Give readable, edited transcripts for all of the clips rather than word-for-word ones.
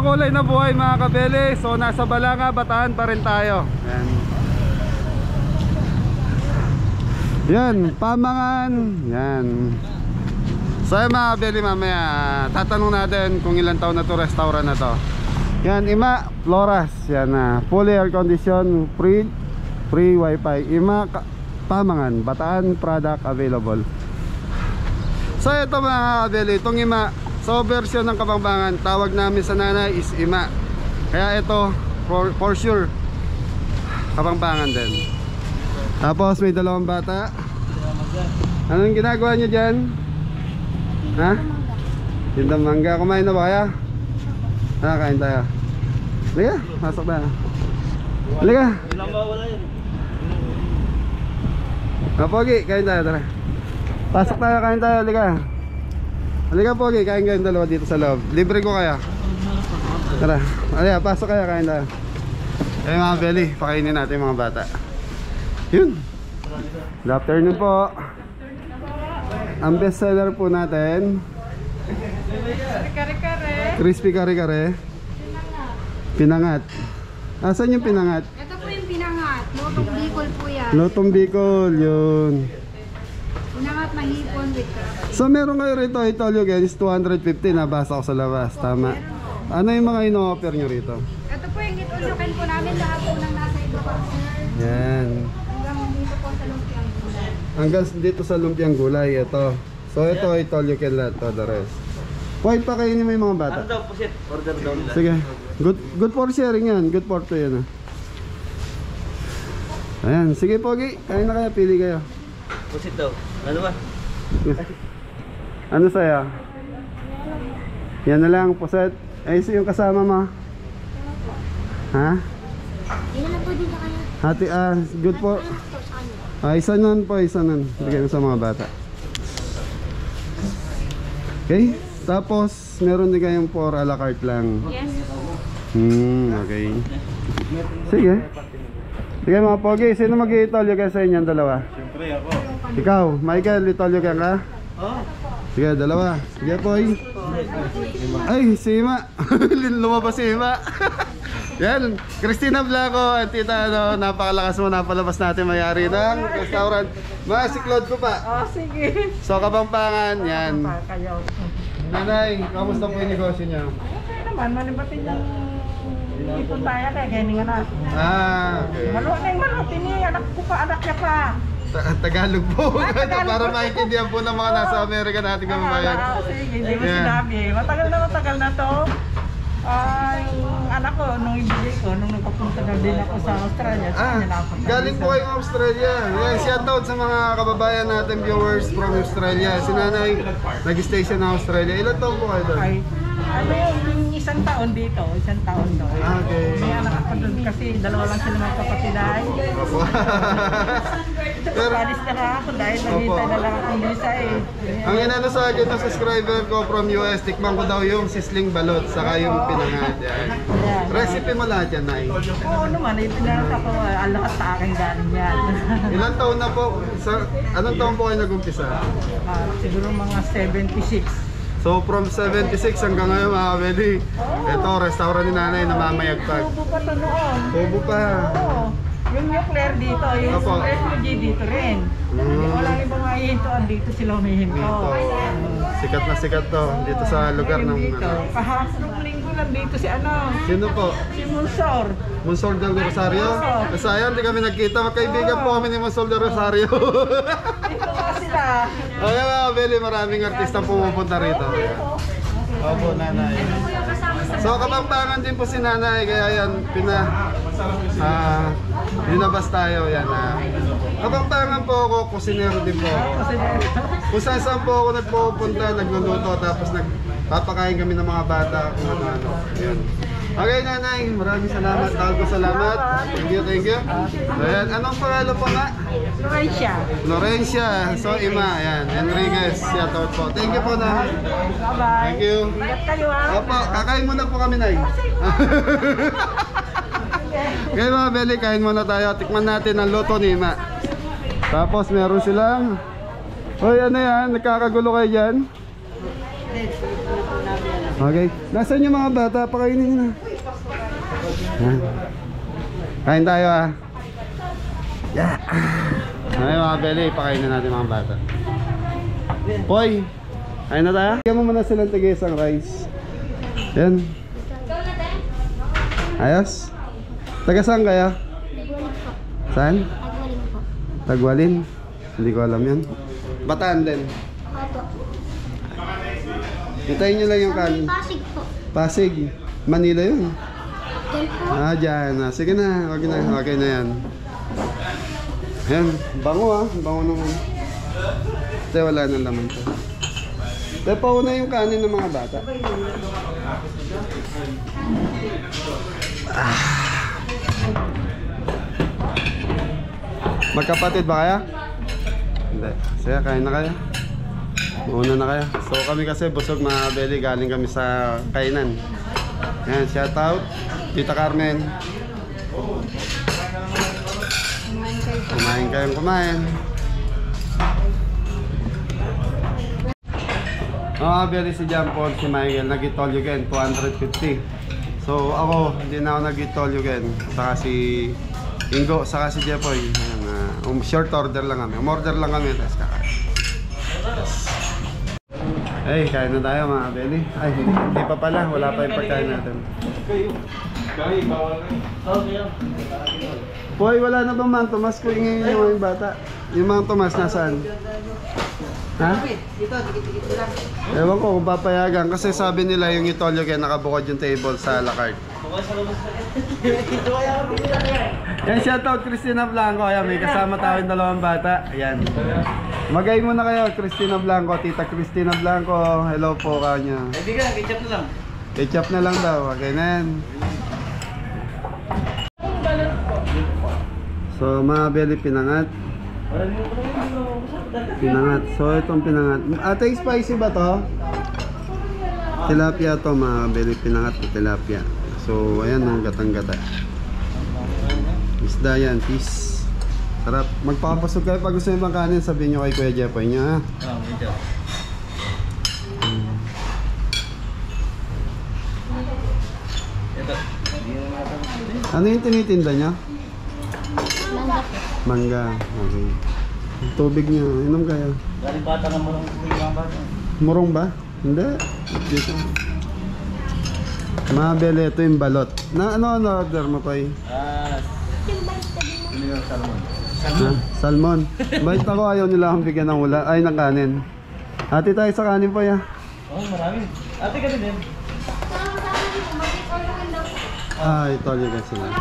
kulay na buhay mga kabeli. So nasa Balanga, Bataan pa rin tayo. Yan. Yan, Pamangan. Yan. So yan mga kabeli, mamaya tatanong natin kung ilang taon na to restaurant na to. Yan, Ima Floras. Yan na, fully air condition, free wifi. Ima Pamangan, Bataan product available. So ito mga kabeli, itong Ima, so version ng Kapampangan, tawag namin sa nanay is Ima. Kaya ito for sure Kapampangan din. Tapos may dalawang bata. Anong ginagawa nyo dyan? Ha? Tindang mangga. Kumain na ba kaya? Kain tayo. Halika, pasok na. Halika. Pogi, kain tayo, tara. Pasok tayo, kain tayo, halika. Halika Pogi, kain kayong dalawa dito sa loob. Libre ko kaya. Tara, halika, pasok kaya, kain tayo. Eh mga belly, pakainin natin yung mga bata. Yun. Good afternoon po. Ang best seller po natin, crispy kare-kare. Pinangat. Asan yung pinangat? Ito po yung pinangat. Lotong Bicol po yan. Lotong Bicol, yun. Pinangat na hipon with crab. So meron kayo rito, I told you guys, 250, nabasa ko sa labas, tama. Ano yung mga ino-offer nyo rito? Ito po yung gitulokin po namin. Lahat po nang nasa iba po. Yan. Hanggang dito po sa lumpiang gulay. Hanggang dito sa lumpiang gulay, ito. So ito, I told you can let the rest. White pa kayo mo yung mga bata. Ano daw po, Sir? Order daw nila. Sige. Good for sharing yan. Good for to yan. Ayan. Sige Pogi. Kain na kaya. Pili kayo. Pusit daw. Ano ba? Ano sa'yo? Yan na lang. Puset. Ay, yung kasama mo. Ha? Yan na po din sa kanya. Hati, good po. Isa nun po. Isa nun. Bigyan sa mga bata. Okay. Tapos, meron din kayong for a la carte lang. Yes. Okay. Sige. Sige mga Pogi, sino mag-iitolyo ka sa inyong dalawa? Siyempre ako. Ikaw, Michael, itolyo ka ka? Oo. Sige, dalawa. Sige, Poy. Ay, si Ima. Lumabas si Ima. Yan, Christina Blanco, Tita, napakalakas mo, napalabas natin mayari ng restaurant. Mga si Claude ko pa. Oh, sige. So, Kapampangan, yan. Kayo. Nanay, kamusta po yung negosyo niyo? Okay naman, malibatin yung ipon tayo kaya gani nga na. Okay. Malutin niya, anak ko pa, anak niya pa. Tagalog po. Tagalog Para po. maintindihan po ng mga nasa Amerika natin kababayan. Sige, hindi mo Yeah. sinabi. Matagal na to. Yung anak ko, nung ibigay ko, nung nagpapunta na din ako sa Australia, Galing po kayong Australia. Yan, shout out sa mga kababayan natin viewers from Australia. Si Nanay, nag-stay siya na Australia. Ilan taon po kayo doon? Ay, ano yung isang taon dito, isang taon doon. Okay. May anak ako doon kasi dalawa lang sila mga kapatid ay. Opo. Pero, Paris na lang ako dahil nagintay na lang akong visa eh. ang inano sa akin ng subscriber ko from US, tikman ko daw yung sisling balot, saka yung pinangat. Yan. Ayan. Recipe mo lahat yan, Nay. Oo naman, ipinanat ako, lahat sa akin galing yan. Ilan taon na po? Anong taon po kayo nag-umpisa? Siguro mga 76. So from 76 hanggang ngayon mga kabeli, ito restaurant ni Nanay na mamayagpag. Tubo pa to noon. Tubo pa. Oo. Yung nuclear dito, yung Opo. refugee dito rin. Walang ibang mahihintuan dito sila humihinto. Sikat na sikat to dito sa lugar ng Dito, kahapon linggo lang dito si ano, Sino po? si Monsor. Monsol del Rosario? Sayang, di kami nagkita. Magkaibigan po kami ni Monsol del Rosario. Dito nga sila. Okay mga kabeli, maraming artistang pumupunta rito. Opo, Nanay. So Kapampangan din po si Nanay, kaya yan dinabas tayo yan. Kapampangan po ako, kusinero din po ako. Kung saan po ako nagpupunta, nagluluto, tapos nagpapakain kami ng mga bata kung ano-ano. Yun. Okay Nanay, maraming salamat. Tawag ko salamat. Thank you, thank you. So, ayan. Anong pangalan po nga? Florencia. Florencia. So Ima, ayan. Enriquez. Shout out po. Thank you po na. Bye-bye. Thank you. Ingat kayo ha. Opo, kakain muna po kami, Nay. Okay mga Beli, kain muna tayo. Tikman natin ang luto ni Ima. Tapos meron silang, hoy ano yan, nagkakagulo kayo dyan? Okay. Nasaan yung mga bata? Pakainin nyo na. Yan. Kain tayo ah. Yeah. Ay mga Beli, pakainin natin mga bata. Poy, kain na tayo? Bigyan mo muna silang tigay isang rice. Yan. Ayos. Taga saan kaya? Saan? Tagwalin. Hindi ko alam yan. Bataan din. Hintayin nyo lang yung kanin. Pasig po. Pasig. Manila yun. Yan po. Ah, dyan. Ah, sige na. Okay na. Okay na yan. Ayan. Bango ah. Bango naman. Ito wala nang laman to. Ito pauna yung kanin ng mga bata. Ah. Magkapatid ba kaya? Hindi. Sige, kain na kayo. Una na kayo. So kami kasi busog mga Beli. Galing kami sa kainan. Ayan, shout out Tita Carmen. Kumain kayong kumain. Mga Beli, si John Paul, si Michael nag-itol again 250. So ako hindi na ako nag-itol again. Saka si Ingo, saka si Jepoy. Ayan, short order lang kami. Umorder lang kami. Tapos kakain. Ay, kain na tayo mga Beli. Ay, hindi pa pala. Wala pa yung pagkain natin. Boy, wala na bang Mang Tomas? Kung ingin yung bata. Yung Mang Tomas nasaan? Ha? Ewan ko kung papayagan. Kasi sabi nila yung Itolyo kaya nakabukod yung table sa la carte. Yan, shoutout Christina Blanco. Ayan, may kasama tayong dalawang bata. Ayan. Magay muna kayo, Christina Blanco, Tita Christina Blanco. Hello po kanya. Hindi ka, ketchup na lang. Ketchup na lang daw, okay na yan. So mga Beli, pinangat. Pinangat, so itong pinangat. Ate, spicy ba to? Tilapia to mga Beli, pinangat na tilapia. So ayan ang gatang-gata. Isda yan, fish. Sarap. Magpapasok kayo pag gusto nyo bang kanin, sabihin nyo kay Kuya Jepoy nyo ha. Ketchup. Ito. Ano yung tinitinda nyo? Mangga. Okay. Tubig nyo, inom kayo. Galing bata ng mga bata. Murong ba? Hindi. Dito. Mga Beli, ito yung balot. Na ano order mo pa Salmon. Salmon. Bait ako, ayaw nila akong bigyan ng wala. Ay, ng kanin. Hati tayo sa kanin pa ya. Oh, marami. Ate ka din. Ah, ito yung kasi na.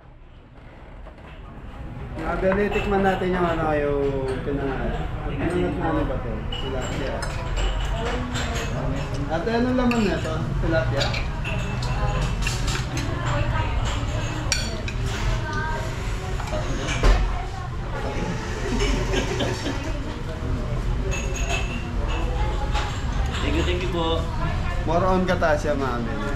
Mga Beli, tikman natin yung ano, yung pinangat. Pinangat na ano ba ito? Tilapia. Ate, anong laman na ito? Tilapia? Thank you po. More on kata siya mga Beli.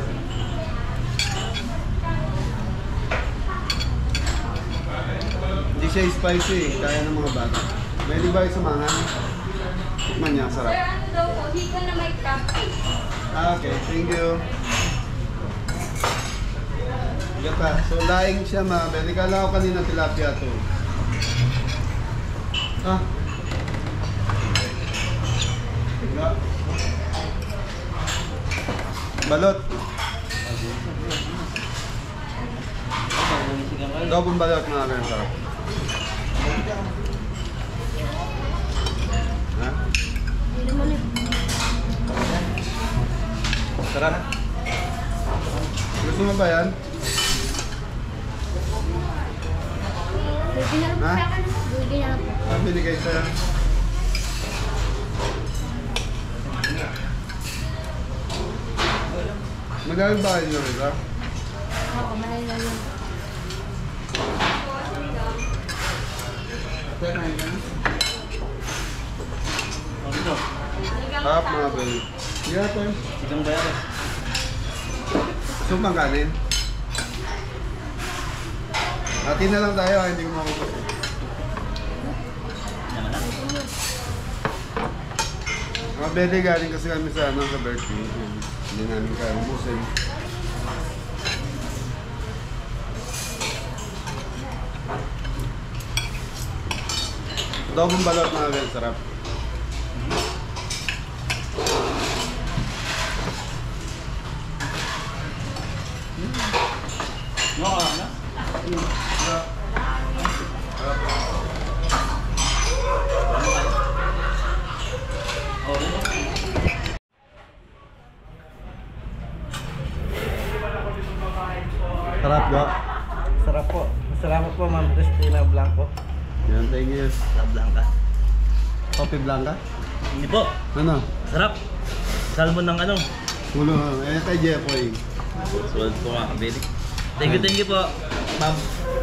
Hindi siya spicy, kaya ng mga bata. Pwede ba yung sumangan? Tikman niya, sarap. Ano daw po, hika na may topping. Ah, okay, thank you. Gata, so laing siya mga Beli. Kala ko kanina tilapia to. Ah. Wala. Balot. Dobong balot mga Beli, sarap. Ha? Sarap. Gusto mo ba yan? Bigyan na lang po Ha? sa akin. Bigyan na lang po. Ah, binigay sa'yo. Magaling ba kayo nyo Oo, malay lang yun. Ano ito? Harap mga Beli. Yeah, ito. Sigang bayaran. Gusto pang kanin? Hati na lang tayo, hindi ko makapag. Yan na. Mga Beli, galing kasi kami sa, ano, sa birthday. Hindi namin kaya ubusin. Adobong balot mga Bel, sarap. Sarap ba? Sarap po. Salamat po, Ma'am Cristina Blanco. Yan, thank you. La Blanca. Coffee Blanca? Hindi po. Ano? Sarap. Salmon ng ano. Ulo, kay Jeffoy. Sulit po mga kabili. Thank you po, Ma'am.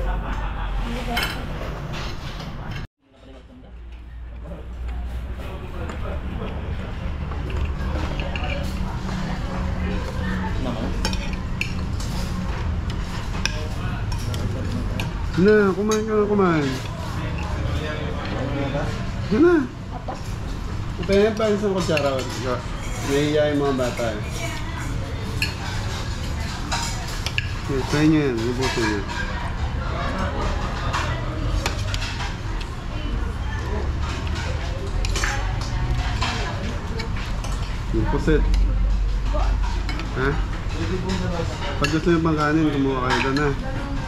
Na, kumain ka na, kumain. Yan na. Pwede pa isang kutsara. Nahihiya yung mga bata eh. Okay, try nyo yan. Lubusin nyo. Yung pusit. Ha? Pag gusto nyo pang kanin, kumuha kayo doon ha.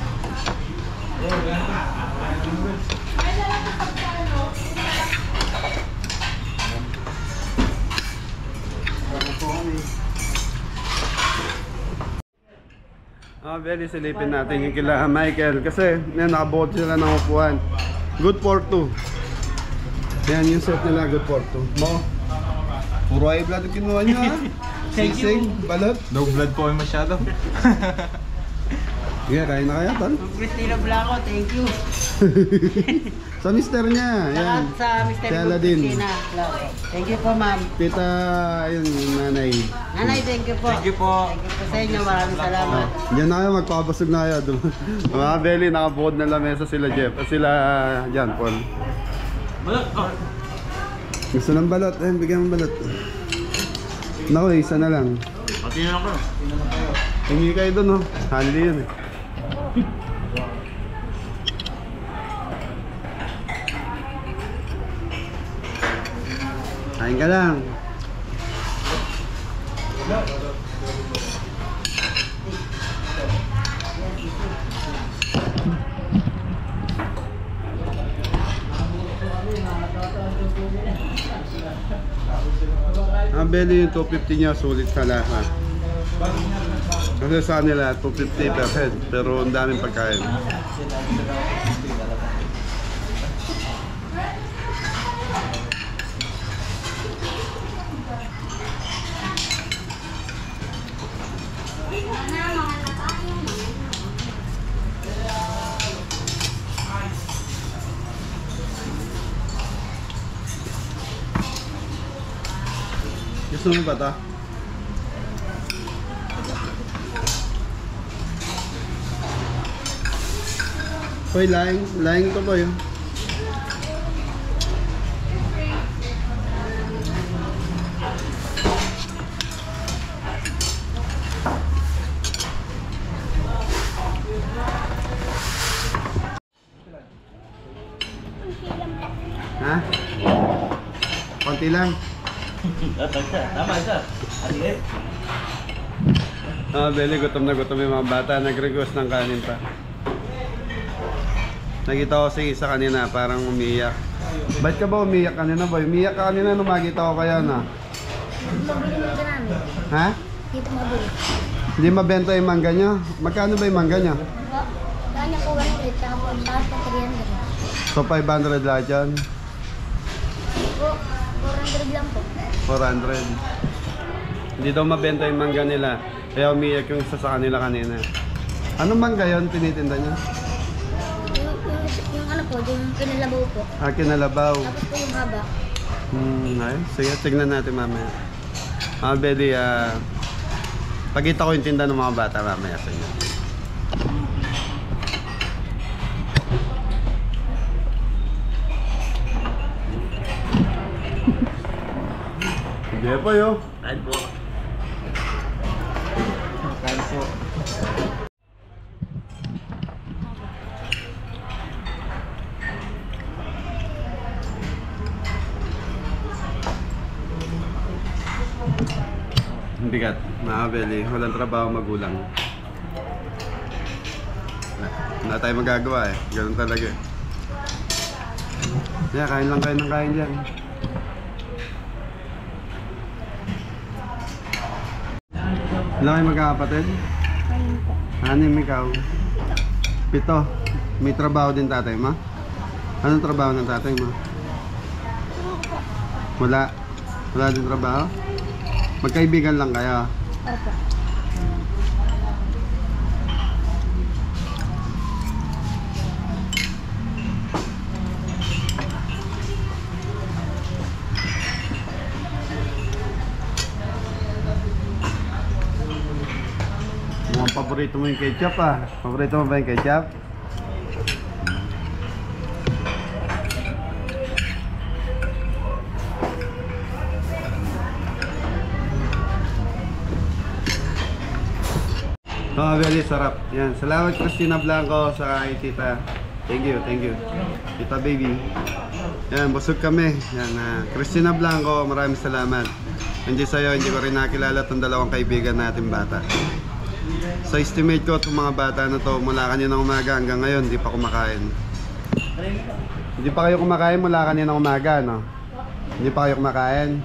Very silipin natin yung kila Michael kasi nakabuot sila ng upuan. Good for two. Yan yung set nila, good for two. Mo, puro ay blood yung kinuha nyo ha. Sisig, balot. No blood po ay masyado. Yeah, kain na kaya tal. Cristina Blanco, thank you. Sa mister niya, yan. Sa Mr. Si Aladdin. Cristina Blanco. Thank you po, ma'am. Tita, ayun, yung nanay. Nanay, thank you po. Thank you po. Thank you po sa inyo. Maraming salamat. Diyan na kayo, magpapasog na kayo. Mga belly, nakabuod na lamesa sila Jeff. Sila, John Paul. Balot. Oh. Gusto ng balot, bigyan ng balot. Naku, isa na lang. Pati na lang ko. Hingi kayo dun, oh. Handy yun eh. Kain ka lang. Ang belly yung 250 niya, sulit sa lahat. Kasi sa nila 250 per head, pero ang daming pagkain. Gusto mo ba ito? Hoy, laing to boy. Ha? Konti lang. Tama isa. Aliit. Beli, gutom na gutom yung mga bata. Nag-request ng kanin pa. Nakita ko si isa kanina, parang umiyak. Ba't ka ba umiyak kanina boy? Umiyak ka kanina nung makita ko kaya na. Mabili nito namin. Ha? Dito mabili. Hindi mabenta yung mangga niya? Magkano ba yung mangga niya? Kanya ko 100, saka po taas na 300. So 500 lahat yan? Po, 400 lang po. 400. Hindi daw mabenta yung mangga nila. Kaya umiyak yung isa sa kanila kanina. Anong mangga yun tinitinda niya? Yung ano po, yung kinalabaw po. Ah, kinalabaw. Tapos po yung haba. Ay, sige, tignan natin mamaya. Beli, pagkita ko yung tinda ng mga bata mamaya sa inyo. Sige po yo. Kain po. Bigat, mga kabeli. Walang trabaho magulang. Wala tayong magagawa eh. Ganun talaga eh. Yeah, kain lang kayo ng kain dyan. Ilan kayo magkakapatid? 6 ikaw. 7. May trabaho din tatay mo? Anong trabaho ng tatay mo? Wala. Wala din trabaho? Magkaibigan lang kayo? Opo. Mukhang paborito mo yung ketchup ah. Paborito mo ba yung ketchup? Oh, very sarap. Yan. Salamat Christina Blanco sa kay tita. Thank you, thank you. Tita baby. Yan, busog kami. Yan, Christina Blanco, maraming salamat. Hindi sa'yo, hindi ko rin nakilala itong dalawang kaibigan natin bata. Sa estimate ko, itong mga bata na to mula kanina umaga hanggang ngayon, hindi pa kumakain. Hindi pa kayo kumakain mula kanina umaga, no? Hindi pa kayo kumakain?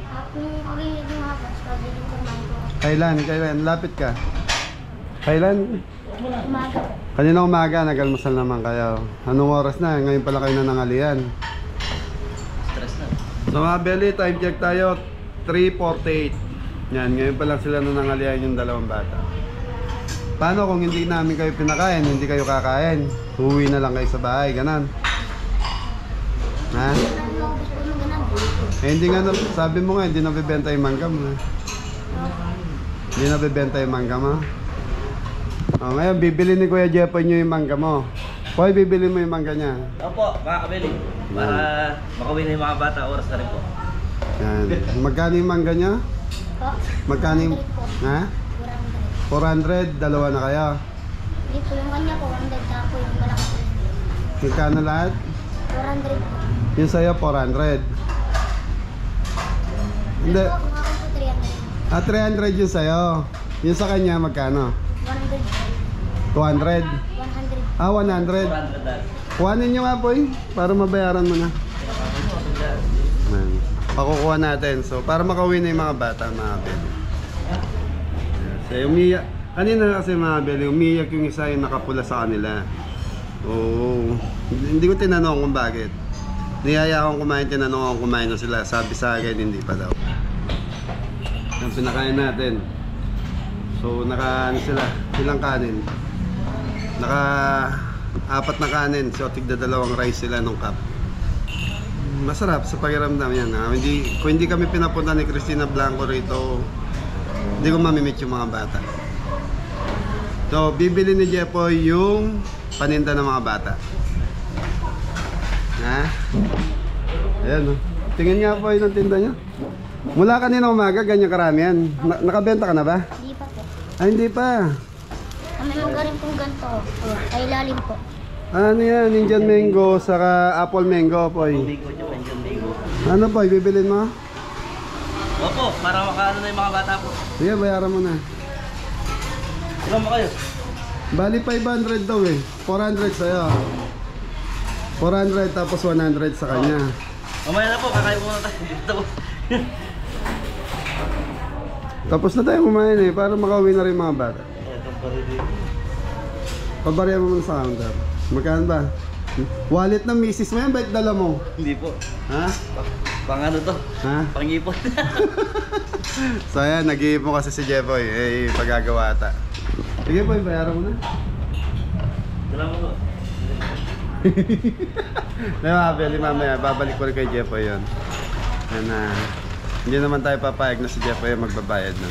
Kailan? Kailan? Lapit ka. Kailan? Umaga. Kanina umaga, nag-almusal naman kayo. Anong oras na? Ngayon pala kayo nanangalian. Stress na. So mga belly, time check tayo. 3:48. Yan, ngayon pa lang sila nanangalian yung dalawang bata. Paano kung hindi namin kayo pinakain, hindi kayo kakain? Uwi na lang kayo sa bahay, ganon. Ha? Eh, hindi nga, sabi mo nga, hindi nabibenta yung mangga mo. Hindi nabibenta yung mangga mo. Oh, ngayon, bibili ni Kuya Jepoy nyo yung mangga mo. Hoy, bibili mo yung mangga niya. Opo, mga kabili. Para makawin na yung mga bata, oras na rin po. Yan. Magkano yung mangga niya? Po. Magkano yung... Ha? 400, dalawa na kayo. Hindi po yung kanya po, 100 na po yung malaki. Magkano lahat? 400 po. Yung sa'yo, 400. Hindi. Ito ako nga po 300. Ah, 300 yung sa'yo. Yung sa kanya, magkano? 100. 200. 100. Ah, 100. 400 na. Kuhanin nyo nga po para mabayaran mo na. Man. Pakukuha natin. So, para makauwi na yung mga bata, mga beli. So, umiyak. Kanina kasi mga beli, umiyak yung isa yung nakapula sa kanila. Oo. Hindi ko tinanong kung bakit. Niyaya akong kumain, tinanong akong kumain na sila. Sabi sa akin, hindi pa daw. Ang pinakain natin. So, ano sila? Ilang kanin? Naka 4 na kanin. So, tigda 2 rice sila nung cup. Masarap sa pakiramdam yan. Kung hindi kami pinapunta ni Christina Blanco rito, hindi ko mamimit yung mga bata. So, bibili ni Jepoy yung paninda ng mga bata. Ha? Ayan, oh. Tingin nga po yun ang tinda niya. Mula kanina umaga, ganyan karami yan. Nakabenta ka na ba? Hindi pa po. Ay, hindi pa. May mga rin pong ganito. Ay lalim po. Ano yan? Indian mango, saka apple mango, Poy. Bigo nyo, Indian Bigo. Ano, Poy? Bibilin mo? Opo, para makaano na yung mga bata po. Sige, bayaran mo na. Ilan mo kayo? Bali 500 daw eh. 400 sa'yo. 400 tapos 100 sa kanya. Mamaya na po, kakain po na tayo. Tapos. Tapos na tayo kumain eh, para makauwi na rin mga bata. Itong parili. Pabarya mo muna sa counter. Magkano ba? Wallet ng misis mo yan, ba't dala mo? Hindi po. Ha? Pang ano to? Ha? Pangipon. So ayan, nag-iipon kasi si Jepoy. Eh, pagagawa ata. Sige Poy, bayaran mo na. Salamat po. Diba, Beli, mamaya, babalik ko rin kay Jepoy yun. Yan na. Hindi naman tayo papayag na si Jepoy yung magbabayad na.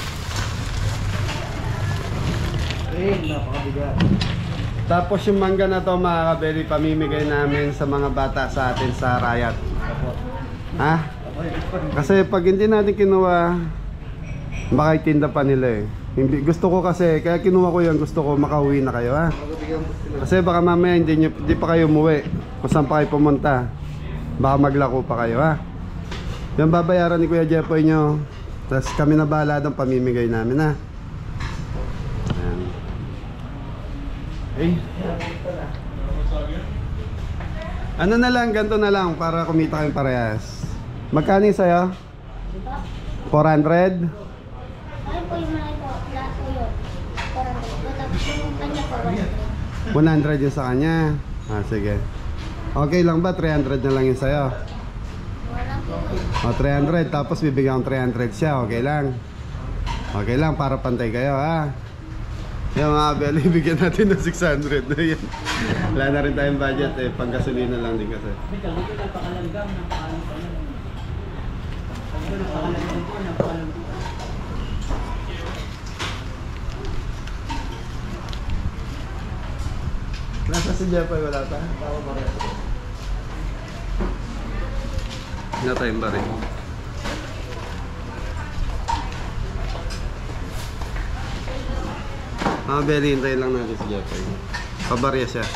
Napakabigat. Tapos yung mangga na to mga kabeli, pamimigay namin sa mga bata sa atin sa Rayat. Ha? Kasi pag hindi natin kinuha, baka itinda pa nila eh. Hindi, gusto ko kasi, kaya kinuha ko yan, gusto ko makauwi na kayo ha. Kasi baka mamaya hindi pa kayo umuwi. Kung saan pa kayo pumunta, baka maglako pa kayo ha. Yung babayaran ni Kuya Jepoy nyo, Tapos kami na bahala doon, pamimigay namin ha. Ayan. Eh. Ano na lang, ganito na lang para kumita kayong parehas. Magkano yung sa'yo? 400? Ano po yung mga ito? Lahat po yun. 400. Tapos yung kanya po, 100. 100 yung sa kanya. Ah, sige. Okay lang ba? 300 na lang yung sa'yo. Wala po. O, 300. Tapos bibigyan ko 300 siya. Okay lang. Okay lang, para pantay kayo ha. Yung mga Abel, ibigyan natin ng 600. Yan. Wala na rin tayong budget eh. Pang gasolina lang din kasi. Nasa si Jeffrey, wala pa? Wala tayong baril. Mga Belly, hintayin lang natin si Jeffrey. Pabarya siya.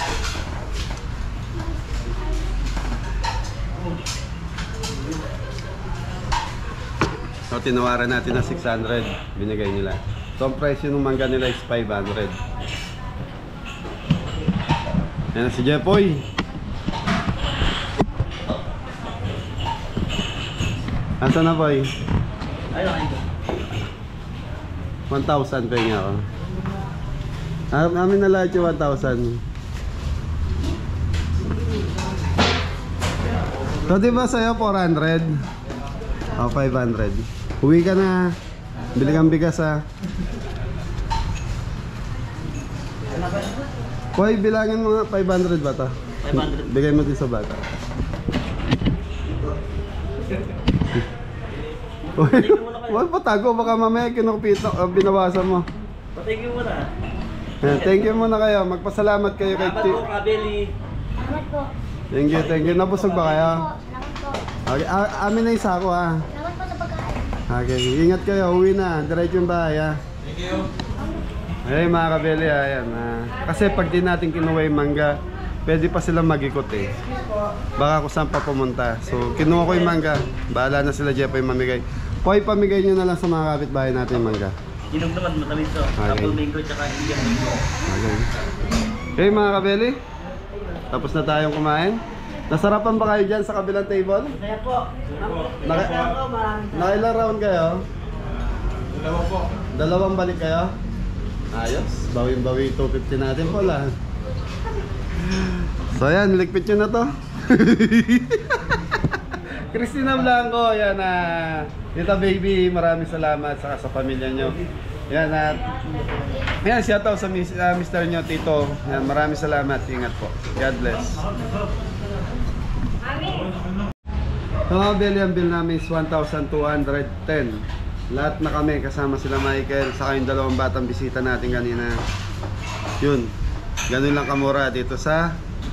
So, tinawaran natin na 600. Binigay nila. So, ang presyo ng mangga nila is 500. Yan na si Jeffrey. Asa na, boy? Ayun. 1,000 pa niya ako. Amin na lahat yung 1,000. So, diba sa'yo 400? O, 500. Uwi ka na. Bili kang bigas ha. Hoy, bilangin mo nga 500 ba to? 500. Bigay mo din sa bata. Uy, huwag patago. Baka mamaya kinukpita, binawasan mo. Patigil mo na. Ayan, thank you muna kayo. Magpasalamat kayo kay Salamat po, Kabeli. Salamat po. Thank you, thank you. Nabusog ba kayo? Salamat po. Okay, amin na yung sako ha. Salamat po sa pagkain. Okay, ingat kayo. Uwi na. Diretso yung bahay ha. Thank you. Ay mga kabeli ha. Ayan, kasi pag di natin kinuha yung mangga, pwede pa silang mag-ikot eh. Baka kung saan pa pumunta. So, kinuha ko yung mangga. Bahala na sila Jeff yung mamigay. Poy, pamigay nyo na lang sa mga kapitbahay natin yung mangga. Inog naman, matamis to. Okay. Apple mango tsaka Indian mango. Okay. Okay mga kabeli, tapos na tayong kumain. Nasarapan ba kayo dyan sa kabilang table? Kaya po. Nakailang round kayo? Dalawa po. Dalawang balik kayo? Ayos, bawing-bawi 250 natin po lang. So yan, ligpit nyo na to. Christina Blanco, yan Tita Baby, maraming salamat sa pamilya nyo. Yan yan, shout out sa Mr. nyo, Tito. Yan, maraming salamat, ingat po. God bless. So mga belly, ang bill namin is 1,210. Lahat na kami, kasama sila Michael, saka yung dalawang batang bisita natin kanina. Yun, ganun lang kamura dito sa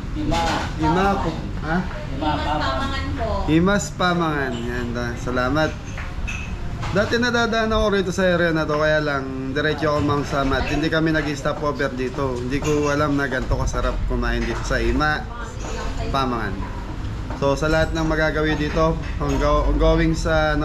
Himas Pamangan. Yan, salamat. Dati nadadaan ako rito sa area na to, kaya lang diretso ako Mount Samat. Hindi kami nag-stop over dito. Hindi ko alam na ganito kasarap kumain dito sa Himas Pamangan. So sa lahat ng magagawin dito, going sa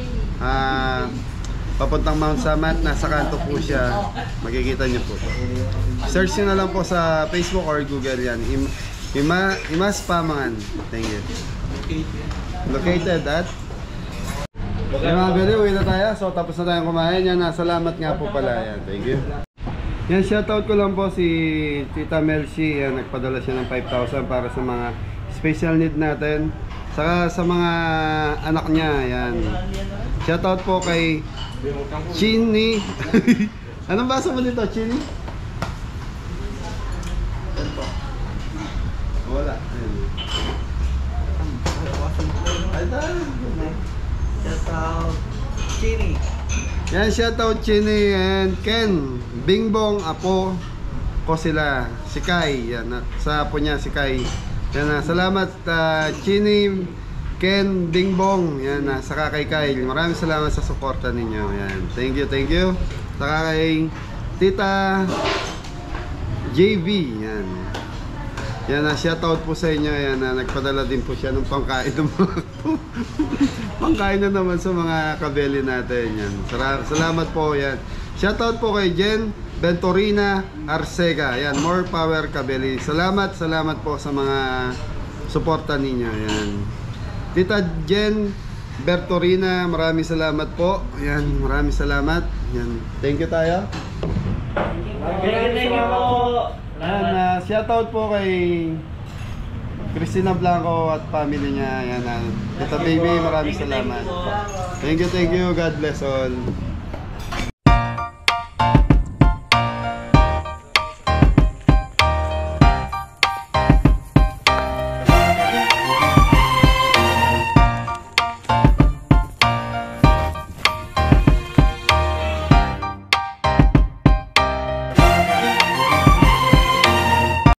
papuntang Mount Samat, nasa kanto po siya. Makikita niyo po to. Search niyo na lang po sa Facebook or Google yan. Himas Pamangan. Thank you. Located at yung mga beli, uwi na tayo. So tapos na tayong kumain. Yan, salamat nga po pala. Yan, thank you. Yan, shoutout ko lang po si Tita Melcy. Yan, nagpadala siya ng 5,000 para sa mga special need natin. Saka sa mga anak niya. Yan. Shoutout po kay Chini. Anong basa mo dito, Chini? Wala. Shoutout Chini. Yan, shoutout Chini and Ken. Bingbong, apo ko sila. Si Kai. Yan, sa apo niya, si Kai. Yan, salamat Chini, Ken, Bingbong. Yan, saka kay Kyle. Maraming salamat sa suporta ninyo. Yan, thank you, thank you. Saka kay Tita JV. Yan. Yan na, shoutout po sa inyo. Yan na, nagpadala din po siya ng pangkain ng mga pangkain na naman sa mga kabeli natin. Yan. Salamat po yan. Shoutout po kay Jen Venturina Arcega. Yan, more power kabeli. Salamat po sa mga suporta ninyo. Yan. Tita Jen Bertorina, maraming salamat po. Yan, maraming salamat. Yan. Thank you tayo. Thank you po. Yan, shoutout po kay Cristina Blanco at family niya. Yan, Tita Baby, maraming salamat. Thank you. God bless all.